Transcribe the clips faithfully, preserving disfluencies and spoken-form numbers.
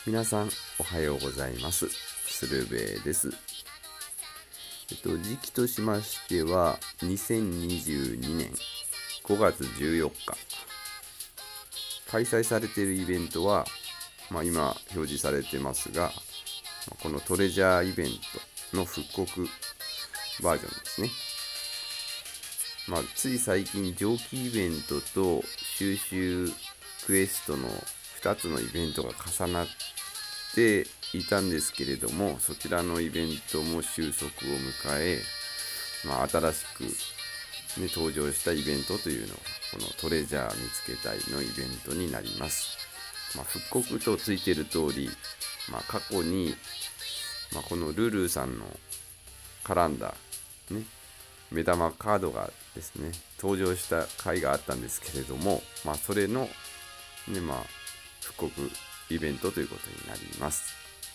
皆さんおはようございます。鶴瓶です。えっと時期としましてはにせんにじゅうにねんごがつじゅうよっか開催されているイベントは、まあ、今表示されてますが、このトレジャーイベントの復刻バージョンですね。まあ、つい最近蒸気イベントと収集クエストのふたつのイベントが重なっていたんですけれども、そちらのイベントも収束を迎え、まあ、新しく、ね、登場したイベントというのがこのトレジャー見つけたいのイベントになります。まあ、復刻とついている通り、まあ、過去に、まあ、このルルーさんのカランダー、ね、目玉カードがですね登場した回があったんですけれども、まあ、それの、ねまあ、復刻イベントということになります。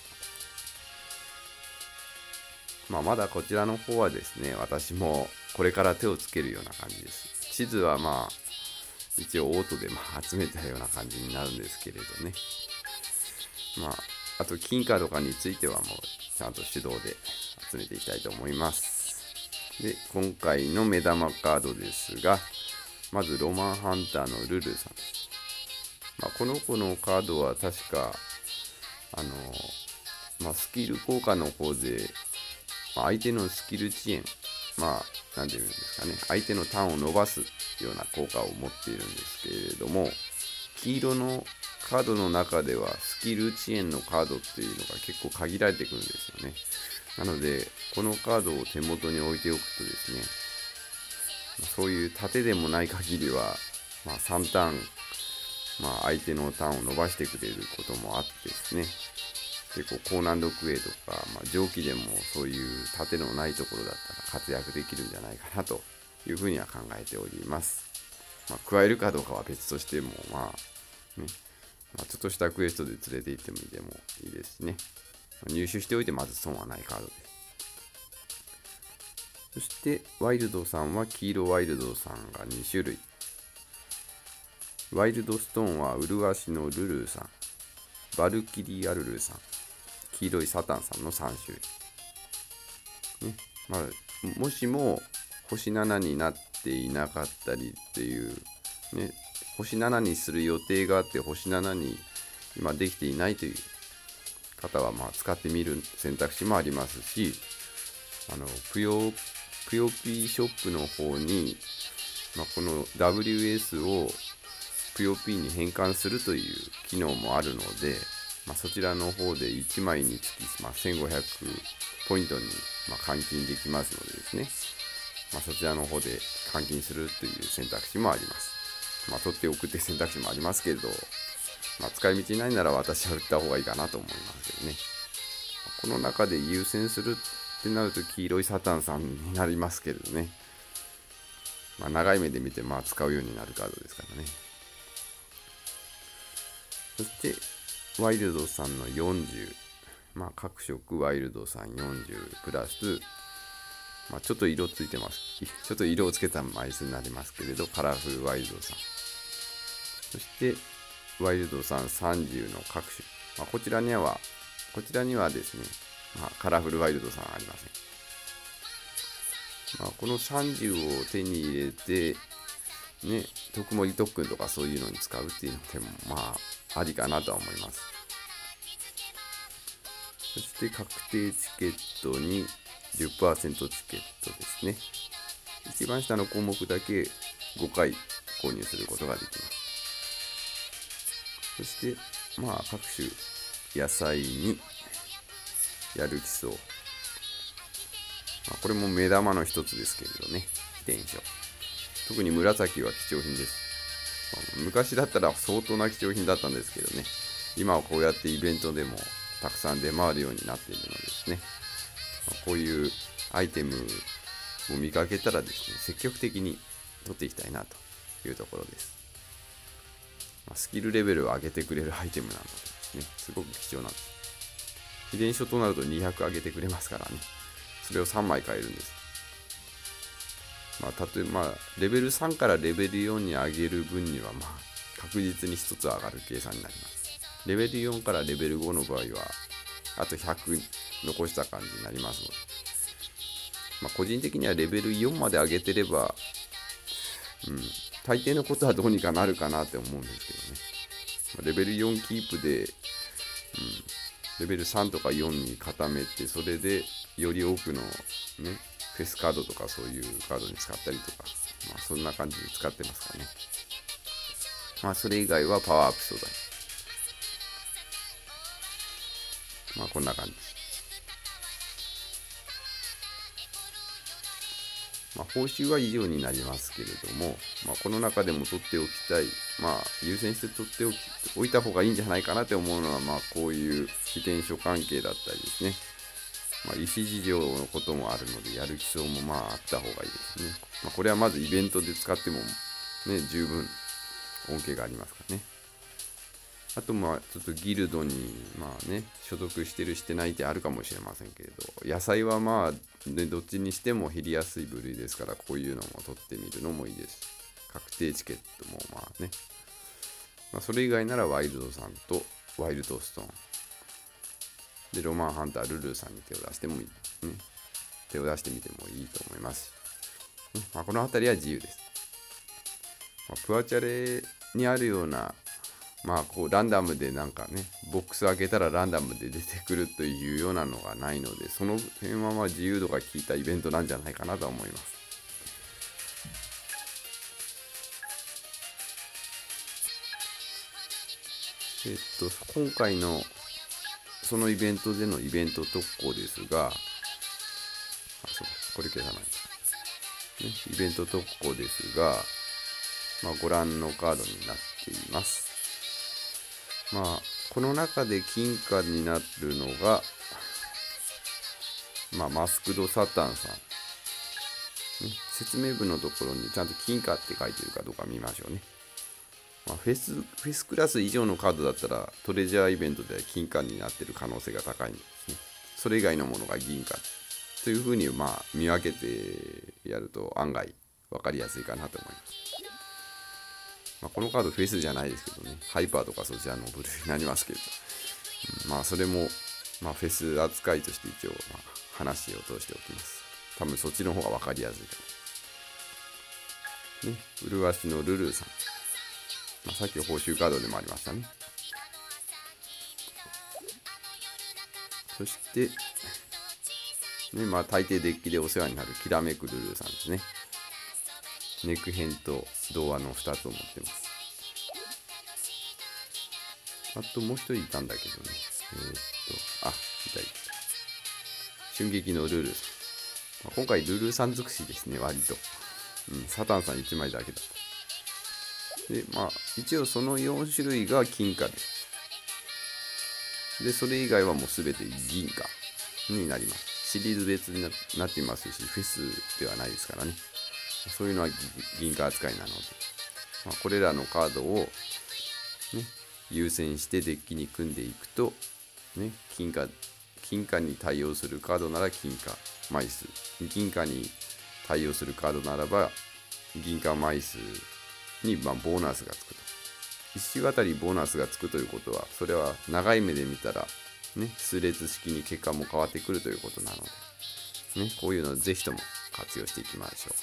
まあ、まだこちらの方はですね、私もこれから手をつけるような感じです。地図はまあ一応オートでまあ集めたような感じになるんですけれどね。まああと金貨とかについてはもうちゃんと手動で集めていきたいと思います。で、今回の目玉カードですが、まずロマンハンターのルルさんです。まあ、この子のカードは確かあの、まあ、スキル効果の方で、まあ、相手のスキル遅延、まあ何て言うんですかね、相手のターンを伸ばすような効果を持っているんですけれども、黄色のカードの中ではスキル遅延のカードっていうのが結構限られてくるんですよね。なのでこのカードを手元に置いておくとですね、そういう盾でもない限りは、まあ、さんターン、まあ、相手のターンを伸ばしてくれることもあってですね、結構高難度クエとか、まあ、蒸気でもそういう盾のないところだったら活躍できるんじゃないかなというふうには考えております。まあ、加えるかどうかは別としても、まあね、まあ、ちょっとしたクエストで連れて行ってもいいでもいいですしね。入手しておいてまず損はないカードです。そしてワイルドさんは黄色ワイルドさんがにしゅるい。ワイルドストーンは麗しのルルーさん、バルキリアルルーさん、黄色いサタンさんのさんしゅるい、ねまあ、もしも星ななになっていなかったりっていう、ね、星ななにする予定があって星ななに今できていないという方はまあ使ってみる選択肢もありますし、あのぷよぷよぴーショップの方に、まあ、この ダブリューエス をぷよぴーに変換するという機能もあるので、まあ、そちらの方でいちまいにつき、まあ、せんごひゃくポイントにまあ換金できますのでですね、まあ、そちらの方で換金するという選択肢もあります。まあ、取っておくって選択肢もありますけれど、まあ、使い道ないなら私は売った方がいいかなと思いますけどね。この中で優先するってなると黄色いサタンさんになりますけれどね。まあ、長い目で見てまあ使うようになるカードですからね。そしてワイルドさんのよんじゅう、まあ、各色ワイルドさんよんじゅうプラス、まあ、ちょっと色ついてます。ちょっと色をつけた枚数になりますけれど、カラフルワイルドさん。そしてワイルドさんさんじゅうの各種、まあ、こちらにはこちらにはですね、まあ、カラフルワイルドさんありません。まあ、このさんじゅうを手に入れてね、特盛特訓とかそういうのに使うっていうのでもまあありかなとは思います。そして確定チケットに じゅっパーセント チケットですね。一番下の項目だけごかい購入することができます。そしてまあ各種野菜にやる基礎、まあ、これも目玉の一つですけれどね、秘伝書、特に紫は貴重品です。まあ、昔だったら相当な貴重品だったんですけどね、今はこうやってイベントでもたくさん出回るようになっているのでですね、まあ、こういうアイテムを見かけたらですね、積極的に取っていきたいなというところです。まあ、スキルレベルを上げてくれるアイテムなのでですね、すごく貴重なんです。秘伝書となるとにひゃく上げてくれますからね、それをさんまい買えるんです。まあ、例えば、まあ、レベルさんからレベルよんに上げる分には、まあ、確実にひとつ上がる計算になります。 レベルよんからレベルごの場合はあとひゃく残した感じになりますので、まあ、個人的にはレベルよんまで上げてれば、うん、大抵のことはどうにかなるかなって思うんですけどね。まあ、レベルよんキープで、うん、レベルさんとかよんに固めて、それでより多くの、ね、フェスカードとかそういうカードに使ったりとか、まあ、そんな感じで使ってますかね。まあそれ以外はパワーアップ素材。まあこんな感じ。まあ報酬は以上になりますけれども、まあこの中でも取っておきたい、まあ優先して取っておきおいた方がいいんじゃないかなって思うのは、まあこういう自転書関係だったりですね。まあ、意思事情のこともあるので、やる基礎もまああった方がいいですね。まあ、これはまずイベントで使ってもね、十分恩恵がありますからね。あとまあちょっとギルドにまあね所属してるしてないってあるかもしれませんけれど、野菜はまあ、ね、どっちにしても減りやすい部類ですから、こういうのも取ってみるのもいいです。確定チケットもまあね、まあ、それ以外ならワイルドさんとワイルドストーンでロマンハンタールルーさんに手を出してもいい、ね、手を出してみてもいいと思います、ね。まあ、この辺りは自由です。まあ、プアチャレにあるようなまあこうランダムでなんかねボックス開けたらランダムで出てくるというようなのがないので、その辺はまあ自由度が効いたイベントなんじゃないかなと思います。えっと今回のそのイベントでのイベント特攻ですが、あそうだこれ消さない、ね、イベント特攻ですが、まあ、ご覧のカードになっています。まあこの中で金貨になるのが、まあ、マスクドサタンさん、ね、説明文のところにちゃんと金貨って書いてるかどうか見ましょうね。まあ、フェス、フェスクラス以上のカードだったらトレジャーイベントでは金貨になってる可能性が高いんですね。それ以外のものが銀貨というふうにまあ見分けてやると案外分かりやすいかなと思います。まあ、このカードフェスじゃないですけどね、ハイパーとかそちらの部類になりますけど、うん、まあそれも、まあ、フェス扱いとして一応、まあ、話を通しておきます。多分そっちの方が分かりやすいかな。ね、麗しのルルーさん。まあ、さっき報酬カードでもありましたね。そして、ね、まあ大抵デッキでお世話になるきらめくルルーさんですね。ネック編と童話のふたつを持ってます。あともう一人いたんだけどね。えー、っと、あ、いたいた。春撃のルルーさん。まあ、今回ルルーさん尽くしですね、割と。うん、サタンさんいちまいだけだった。で、まあ、一応そのよん種類が金貨です。で、それ以外はもうすべて銀貨になります。シリーズ別に な, なっていますし、フェスではないですからね。そういうのは銀貨扱いなので、まあ、これらのカードを、ね、優先してデッキに組んでいくと、ね、金貨、金貨に対応するカードなら金貨枚数、銀貨に対応するカードならば銀貨枚数にまあボーナスがつくと。一周あたりボーナスがつくということは、それは長い目で見たら、ね、数列式に結果も変わってくるということなので、ね、こういうのをぜひとも活用していきましょう。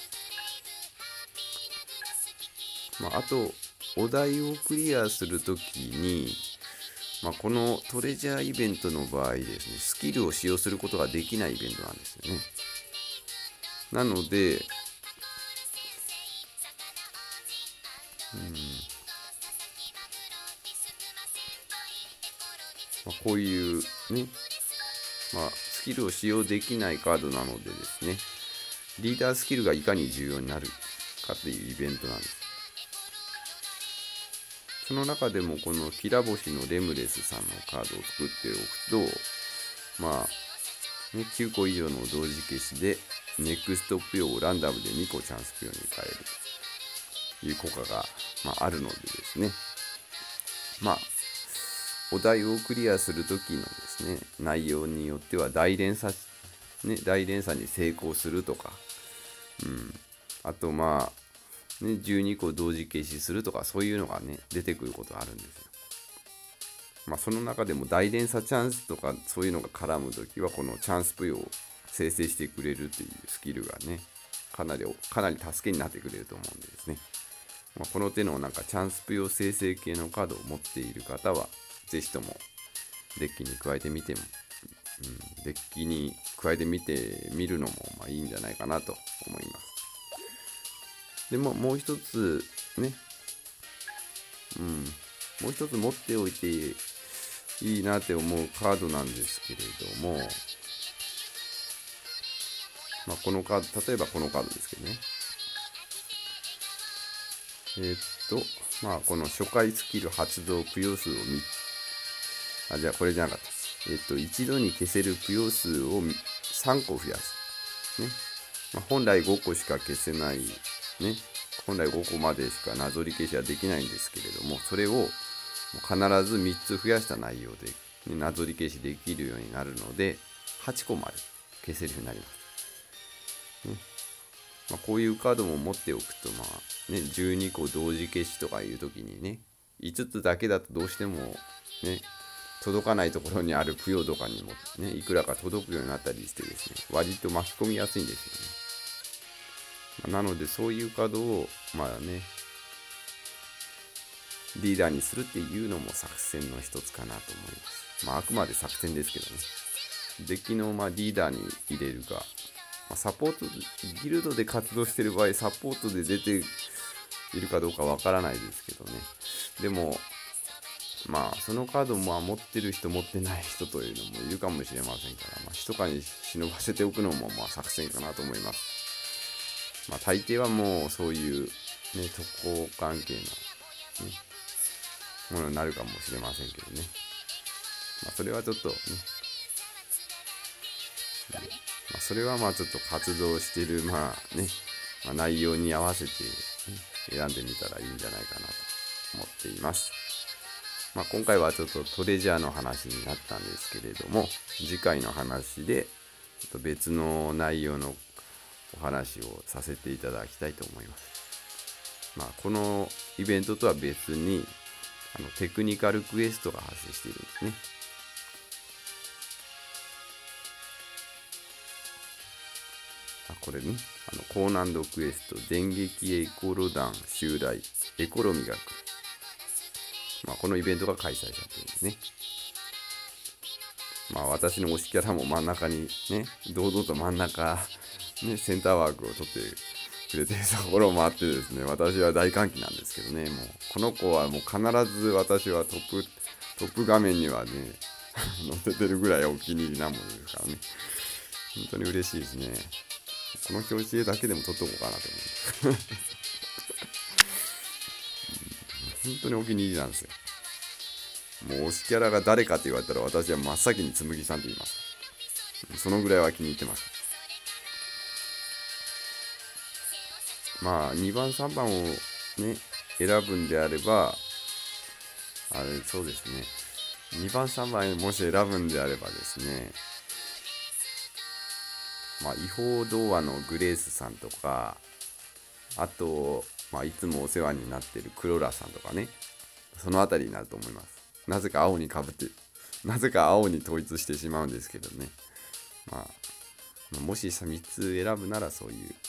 まあ、あとお題をクリアするときに、まあ、このトレジャーイベントの場合ですね、スキルを使用することができないイベントなんですよね。なので、うんまあ、こういうね、まあ、スキルを使用できないカードなのでですね、リーダースキルがいかに重要になるかというイベントなんです。その中でもこのきら星のレムレスさんのカードを作っておくと、まあ、ね、きゅうこ以上の同時消しでネクストぷよをランダムでにこチャンスぷよに変えるという効果が、まあ、あるのでですね、まあお題をクリアするときのですね、内容によっては大連鎖、ね、大連鎖に成功するとか、うん、あとまあ、ね、じゅうにこ同時消しするとか、そういうのがね、出てくることがあるんですよ。 まあ、その中でも大連鎖チャンスとかそういうのが絡むときはこのチャンスプヨを生成してくれるっていうスキルがねかなりかなり助けになってくれると思うんでですね、まあ、この手のなんかチャンスプヨ生成系のカードを持っている方はぜひともデッキに加えてみても、うん、デッキに加えてみてみるのもまあいいんじゃないかなと思います。でももう一つね、うん、もう一つ持っておいていいなって思うカードなんですけれども、まあ、このカード、例えばこのカードですけどね。えー、っと、まあ、この初回スキル発動ぷよ数をみ、あ、じゃあこれじゃなかった。えー、っと、一度に消せるぷよ数をさんこ増やす。ね。まあ、本来ごこしか消せない、ね。本来ごこまでしかなぞり消しはできないんですけれども、それを必ずみっつ増やした内容で、ね、なぞり消しできるようになるので、はちこまで消せるようになります。ね。まあ、こういうカードも持っておくと、まあね、じゅうにこ同時消しとかいうときにね、いつつだけだとどうしてもね、届かないところにあるぷよとかにもね、いくらか届くようになったりしてですね、割と巻き込みやすいんですよね。まあ、なので、そういうカードを、まあね、リーダーにするっていうのも作戦の一つかなと思います。まあ、あくまで作戦ですけどね。デッキのまあリーダーに入れるか、まあ、サポート、ギルドで活動している場合、サポートで出ているかどうかわからないですけどね。でも、まあ、そのカードもまあ持ってる人、持ってない人というのもいるかもしれませんから、まあ、密かに忍ばせておくのもまあ作戦かなと思います。まあ、大抵はもうそういう、ね、特攻関係の、ね、ものになるかもしれませんけどね。まあ、それはちょっとね、まあ、それはまあちょっと活動している、まあね、まあ、内容に合わせて、ね、選んでみたらいいんじゃないかなと思っています。まあ、今回はちょっとトレジャーの話になったんですけれども、次回の話でちょっと別の内容のお話をさせていただきたいと思います。まあ、このイベントとは別にあのテクニカルクエストが発生しているんですね。あ、これね、あの高難度クエスト、電撃エコロ弾襲来、エコロミが来る。まあ、このイベントが開催されているんですね。まあ、私の推しキャラも真ん中にね、堂々と真ん中、ね、センターワークを取ってくれているところもあってですね、私は大歓喜なんですけどね、もうこの子はもう必ず私はトップ、トップ画面にはね、載せてるぐらいお気に入りなものですからね、本当に嬉しいですね。この表紙絵だけでも撮っとこうかなと思って本当にお気に入りなんですよ。もう推しキャラが誰かと言われたら私は真っ先につむぎさんと言います。そのぐらいは気に入ってます。まあにばんさんばんをね選ぶんであれば、あれそうですね、にばんさんばんもし選ぶんであればですね、まあ違法童話のグレースさんとか、あと、まあ、いつもお世話になってるクロラさんとかね、そのあたりになると思います。なぜか青にかぶって、なぜか青に統一してしまうんですけどね。まあ、もしさみっつ選ぶならそういう、ね。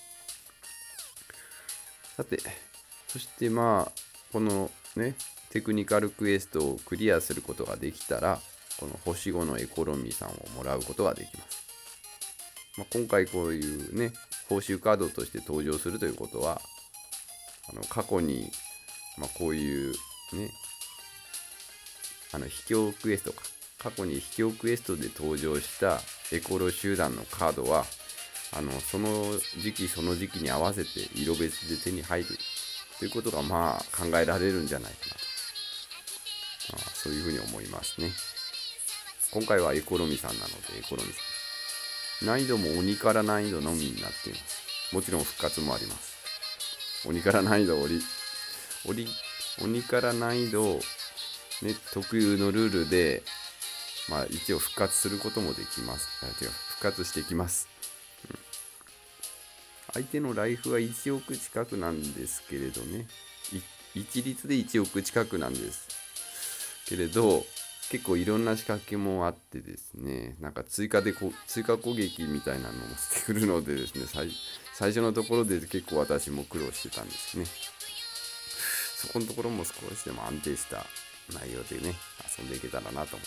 さて、そしてまあ、このね、テクニカルクエストをクリアすることができたら、この星ごのエコロミーさんをもらうことができます。まあ、今回こういうね、報酬カードとして登場するということは、あの過去に、まあ、こういうね、あの秘境クエストか、過去に秘境クエストで登場したエコロ集団のカードは、あのその時期その時期に合わせて色別で手に入るということがまあ考えられるんじゃないかなと、まあ、そういうふうに思いますね。今回はエコロミさんなのでエコロミさん、難易度も鬼から難易度のみになっています。もちろん復活もあります。鬼から難易度、鬼、鬼、鬼から難易度、ね、特有のルールで、まあ一応復活することもできます。違う、復活してきます。うん、相手のライフはいちおく近くなんですけれどね、一律でいちおく近くなんですけれど、結構いろんな仕掛けもあってですね、なんか追加でこ追加攻撃みたいなのもしてくるのでですね、最最初のところで結構私も苦労してたんですね。そこのところも少しでも安定した内容でね、遊んでいけたらなと思います。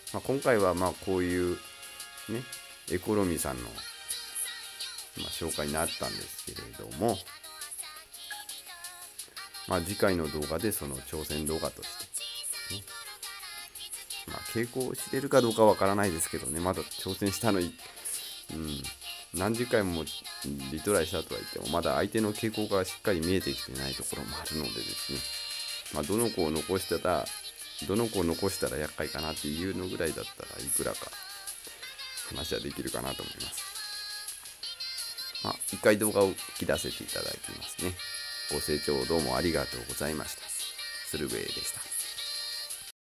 まあ、今回はまあこういうね、エコロミさんの、まあ、紹介になったんですけれども、まあ、次回の動画でその挑戦動画として、ね、まあ、傾向してるかどうかわからないですけどね、まだ挑戦したのに、うん、何十回もリトライしたとは言っても、まだ相手の傾向がしっかり見えてきてないところもあるのでですね、まあ、どの子を残したら、どの子を残したら厄介かなっていうのぐらいだったらいくらか話はできるかなと思います。まあ、一回動画を切らせていただきますね。ご清聴どうもありがとうございました。鶴瓶でした。